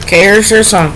Okay, here's your song.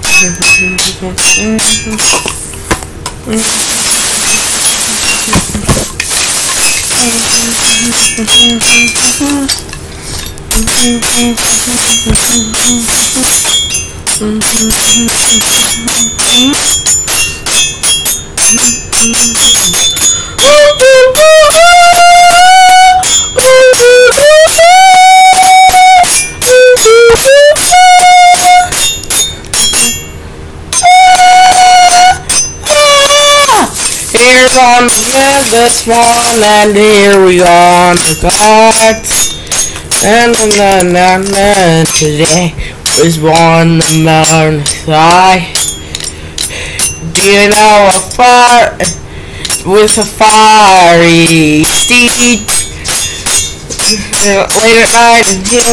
Here's on the bed this one, and here we on the cards. And then today was born the mountain sky. Do you know a fire with a fiery steed? Late at night,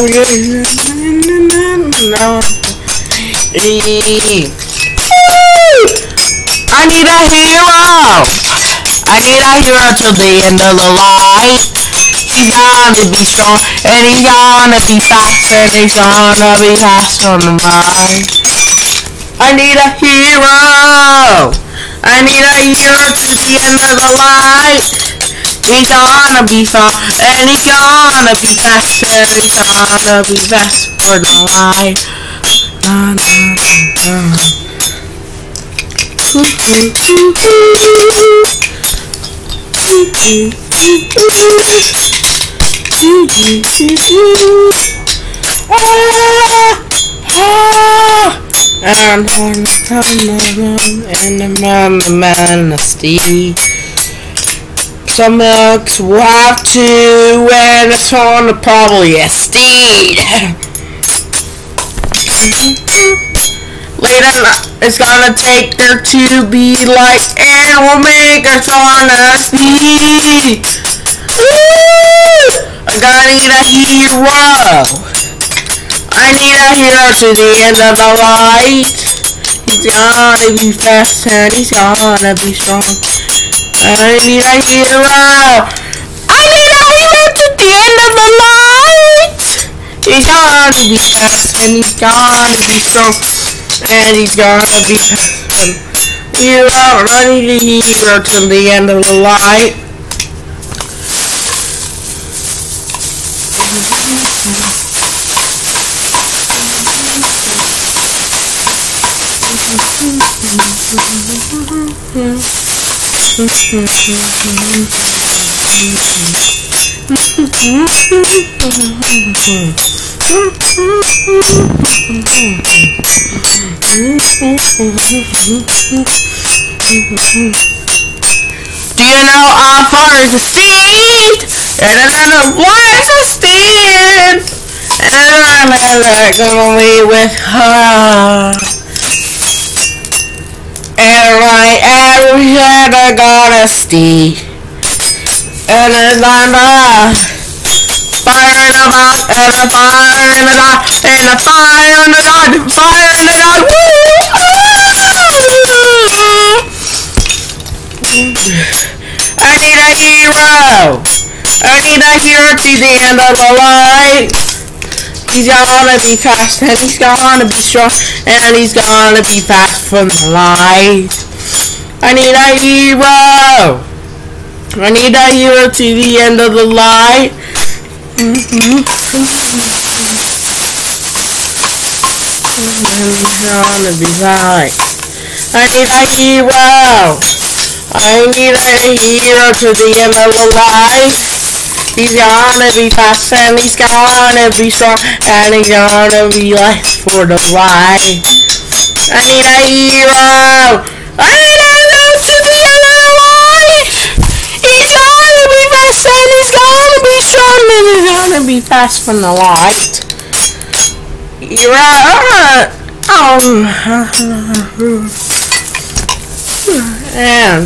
I need a hero. I need a hero till the end of the light. He's gonna be strong, and he's gonna be fast, and he's gonna be fast on the mind. I need a hero. I need a hero till the end of the light. He's gonna be strong, and he's gonna be fast, and he's gonna be fast for the light. Na, na, na. And on the time and the majesty. Some milks will have to, and this one will probably a steed. Later, it's gonna take her to be like, and we'll make us on a speed. Woo! I'm gonna need a hero. I need a hero to the end of the light. He's gonna be fast and he's gonna be strong. I need a hero. I need a hero to the end of the light. He's gonna be fast and he's gonna be strong. And he's gonna be hero. I need a hero till the end of the light. Do you know how far is a steed? And another what is a steed? And I'm gonna be with her. And I ever got a steed. And then I'm fire in the mouth, and a fire in the god, and a fire in the god, fire in the god. I need a hero. I need a hero to the end of the light. He's gonna be fast, and he's gonna be strong, and he's gonna be fast from the light. I need a hero. I need a hero to the end of the light. And he's gonna be light. I need a hero. I need a hero to the end of the light. He's gonna be fast and he's gonna be strong and he's gonna be light for the light. I need a hero. I need a hero to the end of the light. He's gonna be fast and he's gonna be strong and he's gonna be fast from the light. Hero. And